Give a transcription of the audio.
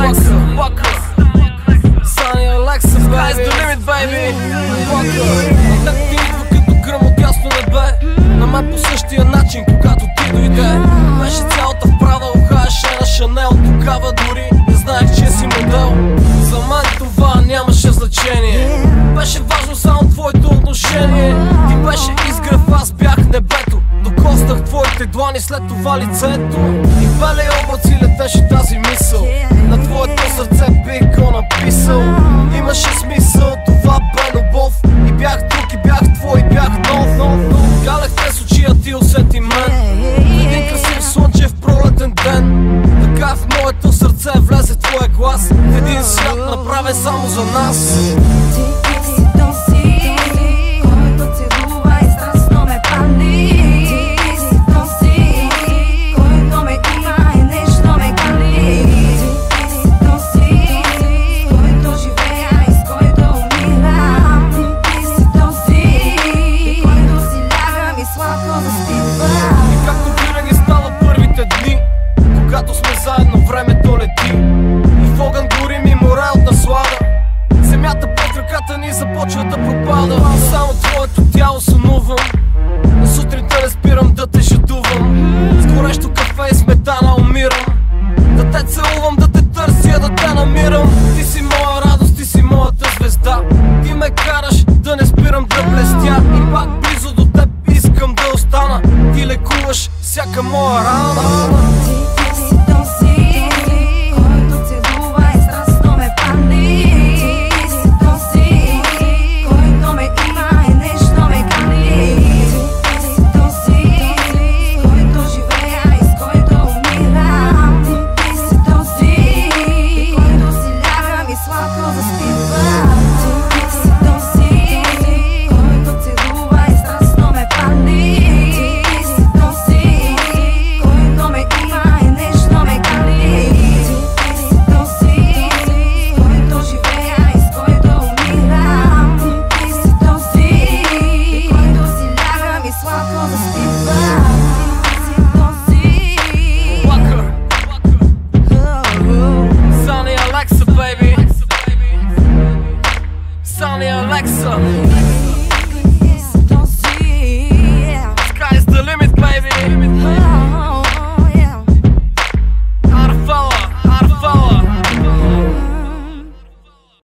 Sunny Alexa, sky's the limit, baby. Так ти идва като гръм от ясно небе. На мен по същия начин, когато ти дойде. Беше цялата вправа, ухаеше на Шанел. Тогава дори не знаех, че си модел. За мен това нямаше значение. Беше важно само твоето отношение. Ти беше изгрев, аз бях небето. Докоснах твоите длани, след това лицето. И в белия облаци летеше тази мисъл. На твоето сърце бих го написал. Имаше смисъл, това бе любов. И бях друг, и бях твой, и бях нов. Галех те с очи, а ти усети мен. Един красив слънчев пролетен ден. Така в моето сърце влезе твоя глас. В един свят направен само за нас. И както винаги става първите дни, когато сме заедно, времето лети. И в огън горим и море от наслада. Земята под краката ни започва да пропада. Само твоето тяло сънувам. На сутринта не спирам да те жадувам. С горещо кафе и сметана умирам. Да те целувам, да те търся, да те намирам. Ти си моя радост, ти си моята звезда. Ти ме караш да не спирам да блестя. И пак близо до теб искам да остана. Ти лекуваш всяка моя рана. Sunny Alexa.